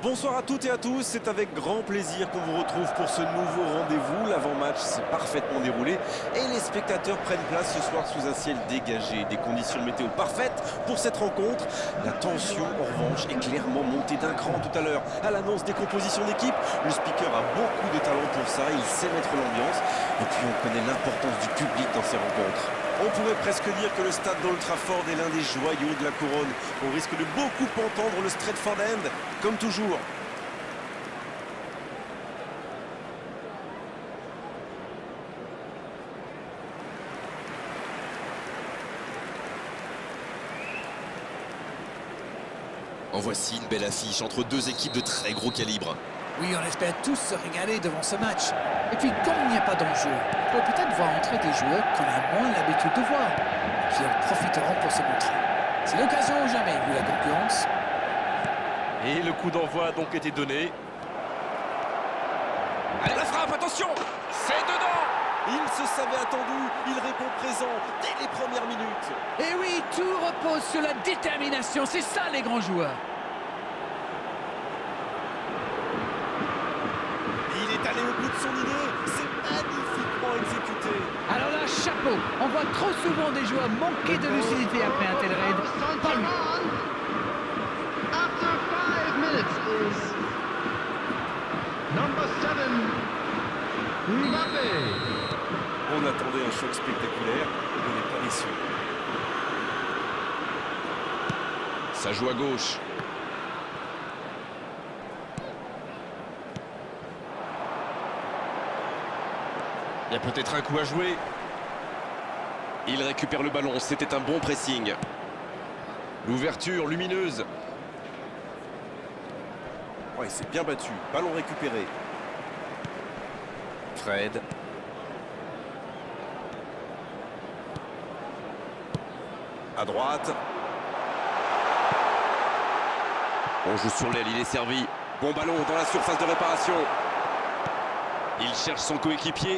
Bonsoir à toutes et à tous, c'est avec grand plaisir qu'on vous retrouve pour ce nouveau rendez-vous. L'avant-match s'est parfaitement déroulé et les spectateurs prennent place ce soir sous un ciel dégagé. Des conditions météo parfaites pour cette rencontre. La tension, en revanche, est clairement montée d'un cran tout à l'heure. À l'annonce des compositions d'équipe, le speaker a beaucoup de talent pour ça, il sait mettre l'ambiance. Et puis on connaît l'importance du public dans ces rencontres. On pourrait presque dire que le stade d'Old Trafford est l'un des joyaux de la couronne. On risque de beaucoup entendre le Stretford End, comme toujours. En voici une belle affiche entre deux équipes de très gros calibre. Oui, on espère tous se régaler devant ce match. Et puis, comme il n'y a pas d'enjeu, on peut peut-être voir entrer des joueurs qu'on a moins l'habitude de voir, qui en profiteront pour se montrer. C'est l'occasion ou jamais, vu la concurrence. Et le coup d'envoi a donc été donné. Allez, la frappe, attention! C'est dedans! Il se savait attendu, il répond présent dès les premières minutes. Et oui, tout repose sur la détermination, c'est ça les grands joueurs. Il est allé au bout de son idée, c'est magnifiquement exécuté. Alors là, chapeau, on voit trop souvent des joueurs manquer de lucidité après un tel raid. Pas lui. After 5 minutes is number 7, Mbappé. On attendait un choc spectaculaire, on n'est pas déçu. Ça joue à gauche. Il y a peut-être un coup à jouer. Il récupère le ballon, c'était un bon pressing. L'ouverture lumineuse. Ouais, c'est bien battu. Ballon récupéré. Fred. À droite. On joue sur l'aile, il est servi. Bon ballon dans la surface de réparation. Il cherche son coéquipier.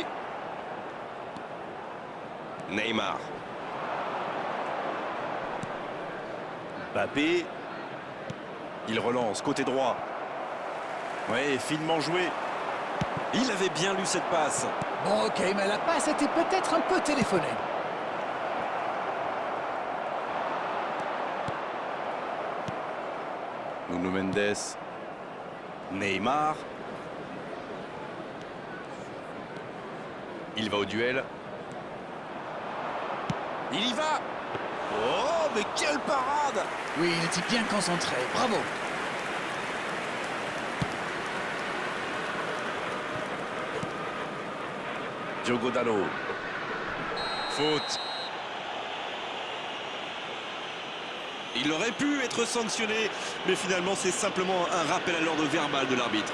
Neymar. Mbappé. Il relance, côté droit. Ouais, finement joué. Il avait bien lu cette passe. Bon, ok, mais la passe était peut-être un peu téléphonée. Nuno Mendes. Neymar. Il va au duel. Il y va. Oh, mais quelle parade! Oui, il était bien concentré, bravo. Diogo Dalot. Faute. Il aurait pu être sanctionné, mais finalement c'est simplement un rappel à l'ordre verbal de l'arbitre.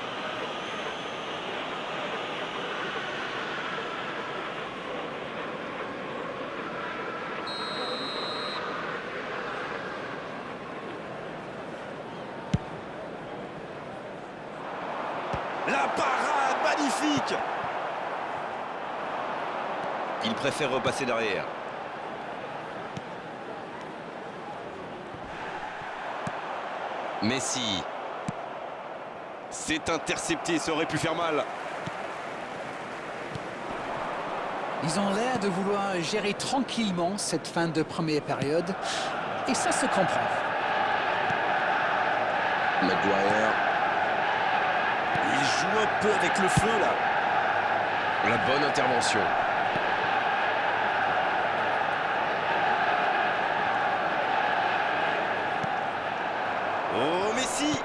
La parade magnifique! Il préfère repasser derrière. Messi. C'est intercepté, ça aurait pu faire mal. Ils ont l'air de vouloir gérer tranquillement cette fin de première période. Et ça se comprend. Maguire. Il joue un peu avec le feu là. La bonne intervention. Oh, Messi!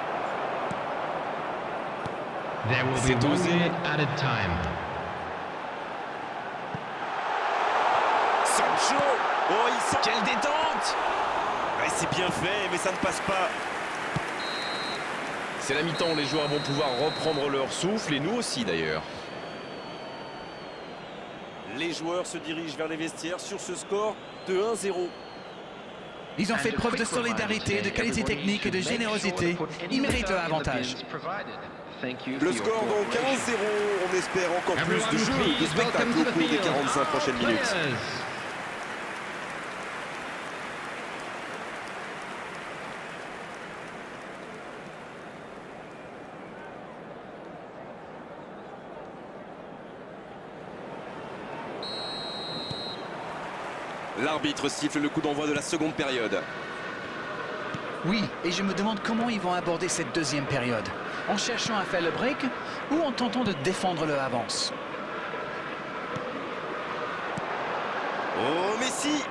There will be C'est 1 osé. minute added time. Sancho! Oh, il sent... Quelle détente! Ouais, c'est bien fait, mais ça ne passe pas. C'est la mi-temps, les joueurs vont pouvoir reprendre leur souffle, et nous aussi d'ailleurs. Les joueurs se dirigent vers les vestiaires sur ce score de 1-0. Ils ont fait preuve de solidarité, de qualité technique et de générosité. Ils méritent leur avantage. Le score donc 1-0. On espère encore plus de jeu, de spectacle au cours des 45 prochaines minutes. L'arbitre siffle le coup d'envoi de la seconde période. Oui, et je me demande comment ils vont aborder cette deuxième période. En cherchant à faire le break ou en tentant de défendre leur avance. Oh, Messi!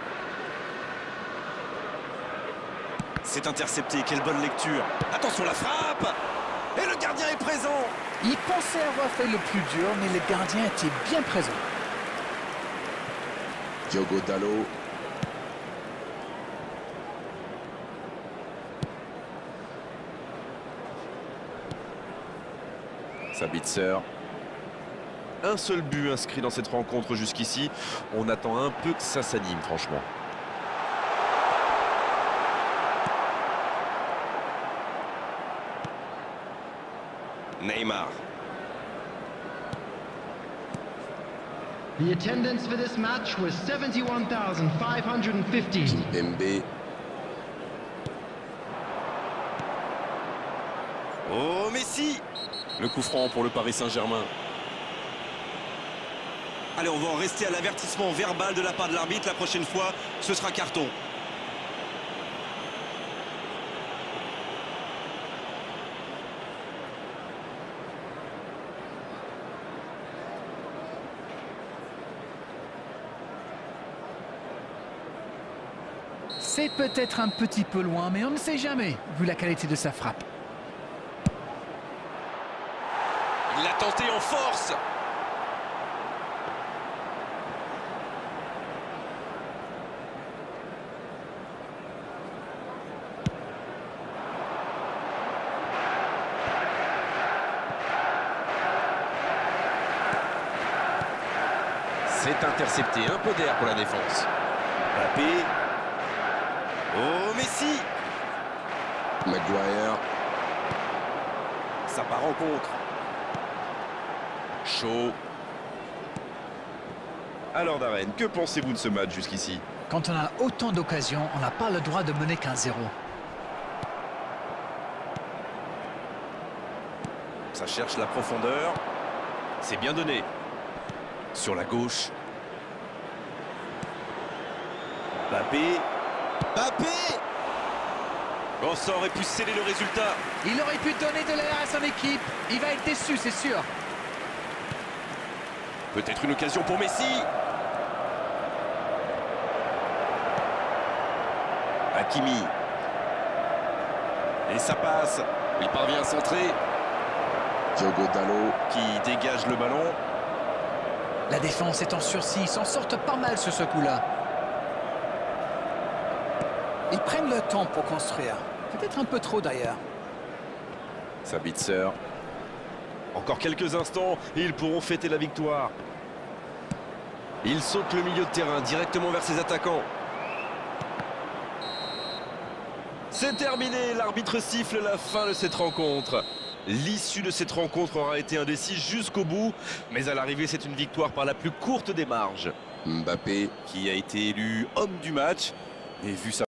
C'est intercepté, quelle bonne lecture. Attention, la frappe! Et le gardien est présent! Ils pensaient avoir fait le plus dur, mais le gardien était bien présent. Diogo Dalot. Sabitzer. Un seul but inscrit dans cette rencontre jusqu'ici. On attend un peu que ça s'anime, franchement. Neymar. The attendance for this match was 71,515. Kimpembe. Oh, Messi! Le coup franc pour le Paris Saint-Germain. Allez, on va en rester à l'avertissement verbal de la part de l'arbitre. La prochaine fois, ce sera carton. C'est peut-être un petit peu loin, mais on ne sait jamais, vu la qualité de sa frappe. Il l'a tenté en force. C'est intercepté, un peu d'air pour la défense. Mbappé. Oh, Messi! Maguire. Ça part en contre. Chaud. Alors Darren, que pensez-vous de ce match jusqu'ici? Quand on a autant d'occasions, on n'a pas le droit de mener qu'un 0. Ça cherche la profondeur. C'est bien donné. Sur la gauche. Mbappé. Mbappé! Oh, ça aurait pu sceller le résultat. Il aurait pu donner de l'air à son équipe. Il va être déçu, c'est sûr. Peut-être une occasion pour Messi. Hakimi. Et ça passe. Il parvient à centrer. Diogo Dalot. Qui dégage le ballon. La défense est en sursis, ils s'en sortent pas mal sur ce coup-là. Ils prennent le temps pour construire. Peut-être un peu trop d'ailleurs. Sabitzer. Encore quelques instants et ils pourront fêter la victoire. Il saute le milieu de terrain directement vers ses attaquants. C'est terminé, l'arbitre siffle la fin de cette rencontre. L'issue de cette rencontre aura été indécise jusqu'au bout, mais à l'arrivée c'est une victoire par la plus courte des marges. Mbappé. Qui a été élu homme du match, mais vu sa